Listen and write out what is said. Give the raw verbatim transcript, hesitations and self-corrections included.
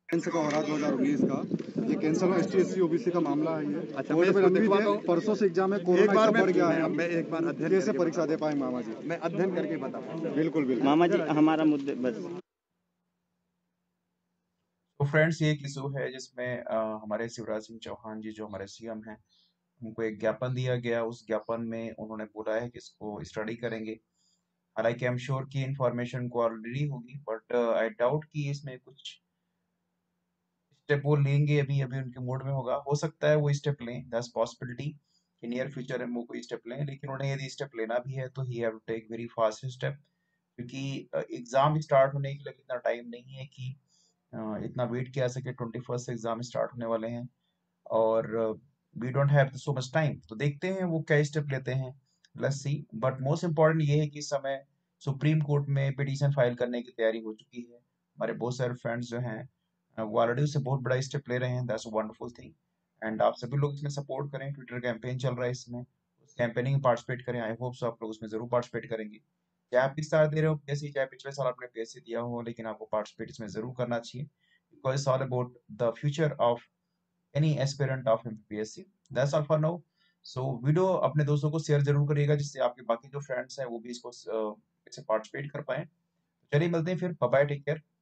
Cancer का हो रहा दो हज़ार उन्नीस का, ये कैंसर में एसटी-एससी ओबीसी का मामला है ये। अच्छा, कोर्ट मैं में इसको लंबित दिखवाता है, हूँ। परसों से एग्जाम है, एक कोरोना बार इतना मैं बढ़ गया है, मैं हम मैं एक बार अध्ययन कैसे करके परीक्षा दे बताता पाए मामा जी? हूँ। मैं अध्ययन करके बताता हूँ। बिल्कुल, बिल्कुल। मामा जी हमारा मुद्दे बस तो फ्रेंड्स ये एक इशू है जिसमें अ, हमारे शिवराज सिंह चौहान जी जो हमारे सीएम हैं उनको एक ज्ञापन दिया गया। उस ज्ञापन में उन्होंने बोला है कि इसको स्टडी करेंगे। हालांकि आई एम श्योर कि इंफॉर्मेशन को ऑलरेडी होगी, बट आई डाउट कि इसमें कुछ स्टेप वो लेंगे। अभी अभी उनके मूड में होगा, हो सकता है वो स्टेप लें, दैट्स पॉसिबिलिटी कि नियर फ्यूचर में वो कोई स्टेप लें। लेकिन उन्हें यदि स्टेप लेना भी है तो he have to take very fast step, क्योंकि एग्जाम स्टार्ट होने के लिए इतना टाइम नहीं है कि अ, इतना वेट किया जा सके। ट्वेंटी फर्स्ट से एग्जाम स्टार्ट होने वाले हैं और we don't have so much time. तो देखते हैं वो क्या स्टेप लेते हैं, let's see. But most important ये है कि इस समय सुप्रीम कोर्ट में पिटीशन फाइल करने की तैयारी हो चुकी है। हमारे बहुत सारे फ्रेंड्स जो हैं अ, वो ऑलरेडी उससे बहुत बड़ा स्टेप ले रहे हैं, दैट्स वंडरफुल थिंग। एंड आप सभी लोग इसमें सपोर्ट करें। ट्विटर कैंपेन चल रहा है इसमें, उस कैंपेनिंग में पार्टिसिपेट करें। आई होप सो आप लोग उसमें जरूर पार्टिसिपेट करेंगे। चाहे आप इस साल दे रहे हो पीएससी, चाहे पिछले साल आपने पीएससी दिया हो, लेकिन आपको पार्टिसिपेट इसमें जरूर करना चाहिए, because it's all about the future of any aspirant of MPSC. That's all for now. So video अपने दोस्तों को शेयर जरूर करिएगा, जिससे आपके बाकी जो फ्रेंड्स हैं वो भी इसको अ, इससे पार्टिसिपेट कर पाए। चलिए मिलते हैं फिर, बाय बाय, टेक केयर।